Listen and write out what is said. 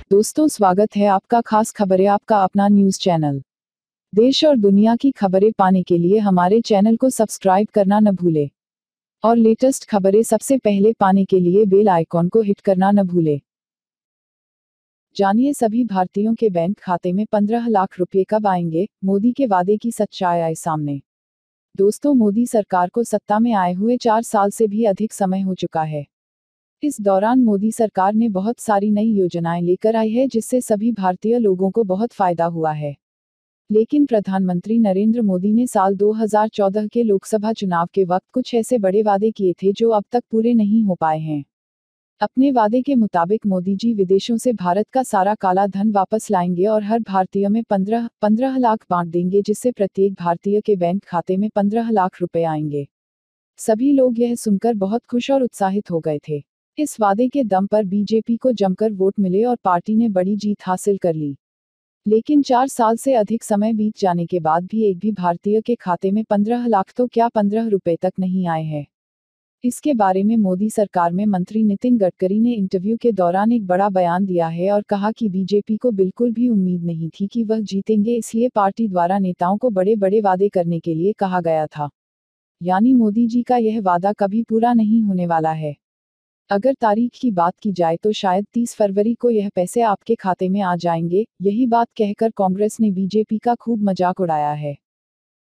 दोस्तों, स्वागत है आपका खास खबरें आपका अपना न्यूज चैनल। देश और दुनिया की खबरें पाने के लिए हमारे चैनल को सब्सक्राइब करना न भूले और लेटेस्ट खबरें सबसे पहले पाने के लिए बेल आइकॉन को हिट करना न भूले। जानिए सभी भारतीयों के बैंक खाते में 15 लाख रुपए कब आएंगे, मोदी के वादे की सच्चाई आए सामने। दोस्तों, मोदी सरकार को सत्ता में आए हुए 4 साल से भी अधिक समय हो चुका है। इस दौरान मोदी सरकार ने बहुत सारी नई योजनाएं लेकर आई है जिससे सभी भारतीय लोगों को बहुत फायदा हुआ है। लेकिन प्रधानमंत्री नरेंद्र मोदी ने साल 2014 के लोकसभा चुनाव के वक्त कुछ ऐसे बड़े वादे किए थे जो अब तक पूरे नहीं हो पाए हैं। अपने वादे के मुताबिक मोदी जी विदेशों से भारत का सारा काला धन वापस लाएंगे और हर भारतीय में 15 लाख बांट देंगे, जिससे प्रत्येक भारतीय के बैंक खाते में 15 लाख रुपए आएंगे। सभी लोग यह सुनकर बहुत खुश और उत्साहित हो गए थे। इस वादे के दम पर बीजेपी को जमकर वोट मिले और पार्टी ने बड़ी जीत हासिल कर ली। लेकिन 4 साल से अधिक समय बीत जाने के बाद भी एक भी भारतीय के खाते में 15 लाख तो क्या 15 रुपए तक नहीं आए हैं। इसके बारे में मोदी सरकार में मंत्री नितिन गडकरी ने इंटरव्यू के दौरान एक बड़ा बयान दिया है और कहा कि बीजेपी को बिल्कुल भी उम्मीद नहीं थी कि वह जीतेंगे, इसलिए पार्टी द्वारा नेताओं को बड़े बड़े वादे करने के लिए कहा गया था। यानी मोदी जी का यह वादा कभी पूरा नहीं होने वाला है। अगर तारीख की बात की जाए तो शायद 30 फरवरी को यह पैसे आपके खाते में आ जाएंगे। यही बात कहकर कांग्रेस ने बीजेपी का खूब मजाक उड़ाया है।